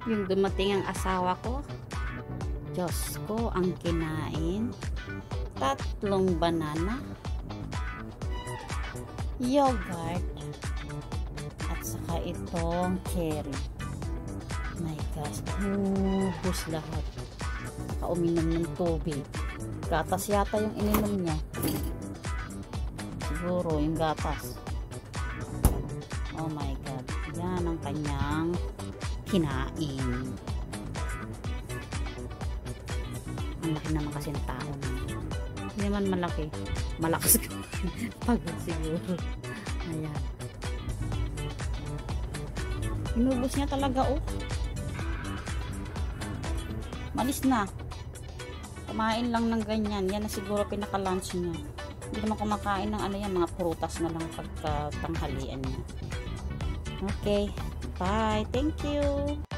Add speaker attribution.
Speaker 1: Yung dumating ang asawa ko, Diyos ko, ang kinain. 3 banana, yogurt, at saka itong cherry. My gosh, ubos lahat. Saka uminom ng tubig. Gatas yata yung ininom niya. Siguro yung gatas. Oh my God. Yan ang kanyang kinain. Ang laki naman kasi ng tao na. Hindi naman malaki. Malakas ka. Pagod siguro. Ayan. Inubos niya talaga, oh. Malis na. Kumain lang ng ganyan. Yan na siguro pinaka-lunch niya. Hindi naman kumakain ng ano yan, mga prutas na lang pagka tanghalian niya. Okay. Bye. Thank you.